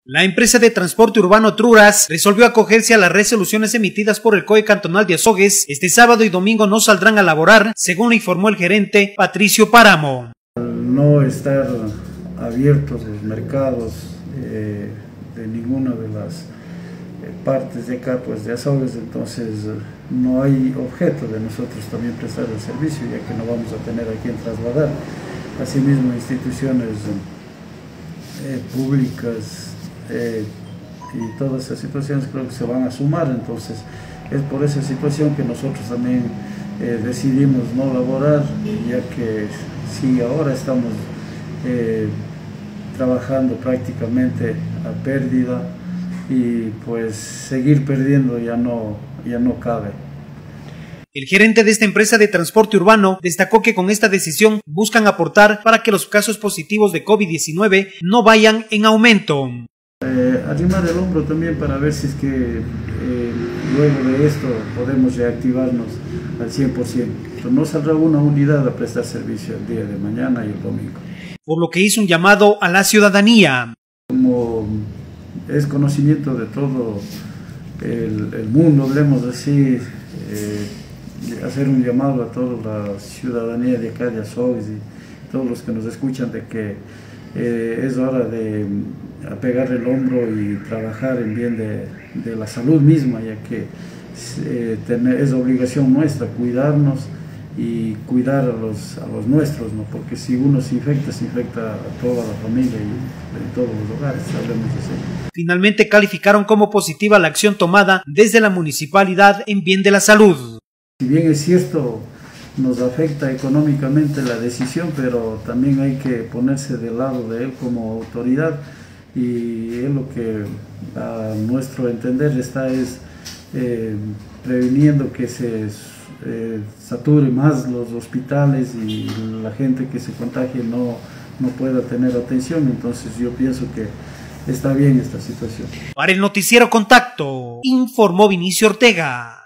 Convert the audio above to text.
La empresa de transporte urbano Truras resolvió acogerse a las resoluciones emitidas por el COE cantonal de Azogues. Este sábado y domingo no saldrán a laborar, según lo informó el gerente Patricio Páramo. Al no estar abiertos los mercados de ninguna de las partes de acá, pues de Azogues, entonces no hay objeto de nosotros también prestar el servicio, ya que no vamos a tener a quien trasladar. Asimismo, instituciones públicas y todas esas situaciones creo que se van a sumar, entonces es por esa situación que nosotros también decidimos no laborar, ya que si ahora estamos trabajando prácticamente a pérdida y pues seguir perdiendo ya no cabe. El gerente de esta empresa de transporte urbano destacó que con esta decisión buscan aportar para que los casos positivos de COVID-19 no vayan en aumento. Arrimar el hombro también para ver si es que luego de esto podemos reactivarnos al 100%. Entonces, no saldrá una unidad a prestar servicio el día de mañana y el domingo. Por lo que hizo un llamado a la ciudadanía. Como es conocimiento de todo el mundo, hablemos así, hacer un llamado a toda la ciudadanía de acá de Azogues y todos los que nos escuchan de que es hora de apegar el hombro y trabajar en bien de la salud misma, ya que es obligación nuestra cuidarnos y cuidar a los nuestros, ¿no? Porque si uno se infecta a toda la familia y en todos los hogares, hablemos así. Finalmente calificaron como positiva la acción tomada desde la municipalidad en bien de la salud. Si bien es cierto, nos afecta económicamente la decisión, pero también hay que ponerse del lado de él como autoridad, y es lo que a nuestro entender está previniendo que se sature más los hospitales y la gente que se contagie no pueda tener atención. Entonces yo pienso que está bien esta situación. Para el noticiero Contacto, informó Vinicio Ortega.